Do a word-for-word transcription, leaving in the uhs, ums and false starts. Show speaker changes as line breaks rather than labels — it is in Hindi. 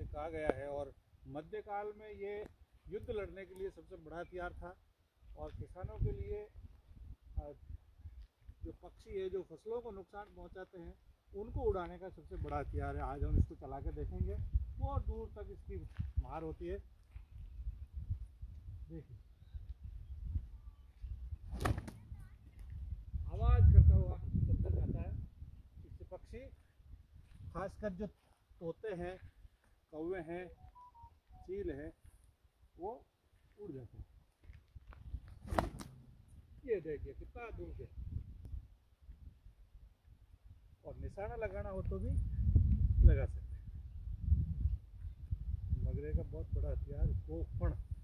कहा गया है। और मध्यकाल में ये युद्ध लड़ने के लिए सबसे बड़ा हथियार था। और किसानों के लिए जो पक्षी है जो फसलों को नुकसान पहुंचाते हैं उनको उड़ाने का सबसे बड़ा हथियार है। आज हम इसको चला के देखेंगे, बहुत दूर तक इसकी मार होती है। देखिए आवाज करता हुआ चलता जाता है। इससे पक्षी खासकर जो तोते हैं, कौवे हैं, चील है, वो उड़ जाते हैं। ये देखिए कितना दूर से। और निशाना लगाना हो तो भी लगा सकते हैं। मगरे का बहुत बड़ा हथियार गोफण।